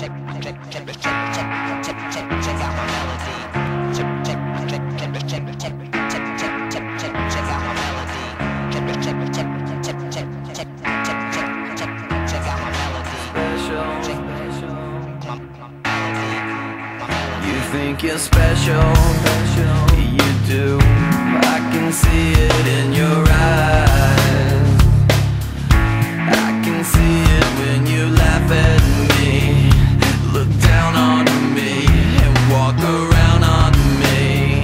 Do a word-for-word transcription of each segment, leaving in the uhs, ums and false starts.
You think you're special, you do. I can see it in your eyes. I can see it when you laugh at me, look down on me, and walk around on me.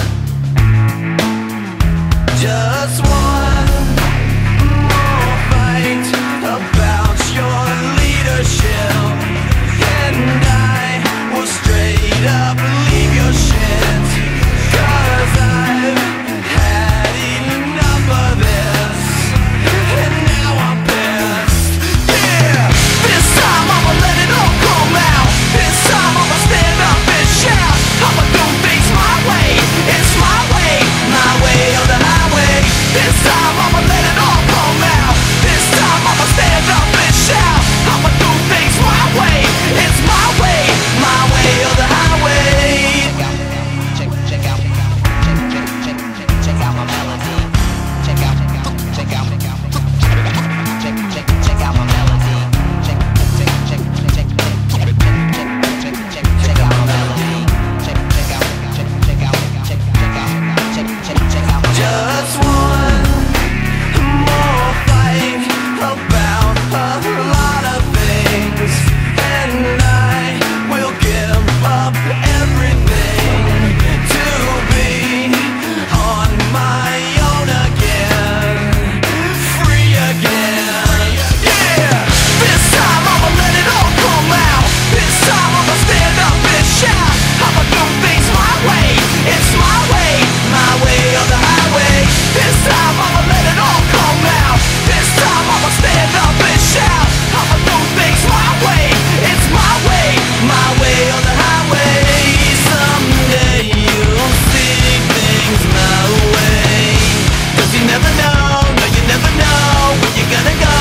Just one more fight about your leadership, and I will straight up leave your shit. Cause I've had enough of this, and now I'm pissed. Yeah, this time I'ma let it all come out. This time I'ma stand up and shout. I'ma do things my way, it's my way, my way or the highway. This time I'ma let it all come out. This time I'ma stand up and shout. I'ma do things my way, it's my way, my way or the highway. Check, check out, check, check, check, check, check out my melody. Check out, check out, check out, check, check, check out my melody. Check, check, check, check, check, check, check, check, check, check out my melody. Check, check out, check, check out, check, check out, check, check, check out my melody. Just one more fight about a lot of things, and I will give up everything to be on my own again, free again. Yeah, this time I'ma let it all come out. This time I'ma stand up and shout. I'ma do things my way, it's my way, my way or the highway. This time I'ma let it all come out. This time I'ma stand up and shout. I'ma do things my way, it's my way, my way or the highway. Someday you'll see things my way. Cause you never know, no you never know where you're gonna go.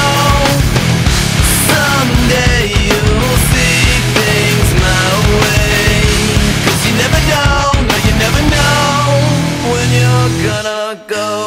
Someday you'll see things my way. Cause you never know, no you never know when you're gonna go.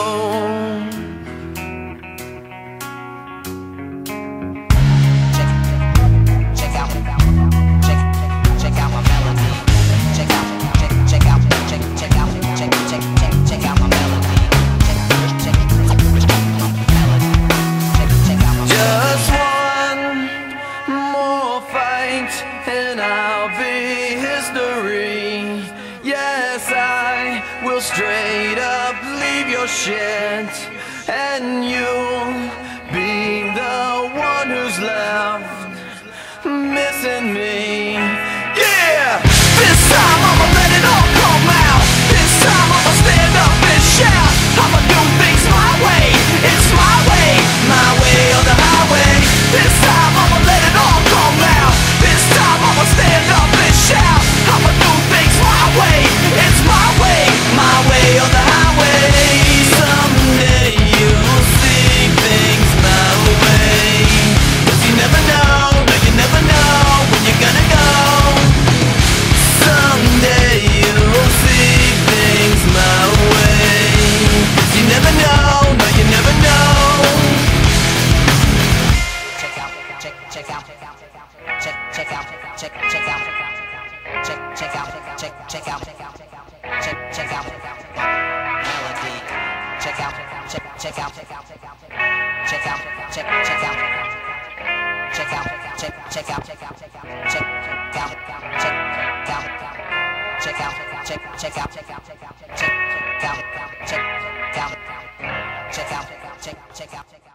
Check out, check, check out my melody. Check out, check, check out, check, check out, check, check, check, check out my melody. Check, check, check out my melody. Check, check out my melody. Just one more fight, and I'll be history. Yes, I will straight up leave your shit, and you'll be the one who's left missing me. Yeah, this time I'ma let it all come out. This time I'ma stand up and shout. I'ma do things my way, it's my way, my way or the highway. This time I'ma let it all come out. This time I'ma stand up and shout. I'ma do things my way, it's my way, my way or the highway. Someday you'll see things my way. Cause you never know, no you never know when you're gonna go. Someday you'll see things my way. Cause you never know, no you never know. Check out, check, check out, check, check out, check, check out, check, check out, check, check out, check, check out melody. Check out, check, check out, check out, check, check out, check, check out, check out, check, check out, check out, check out, check out, check out, check, check out, check out, check out, check out, check out, check out, check out, check out, check out.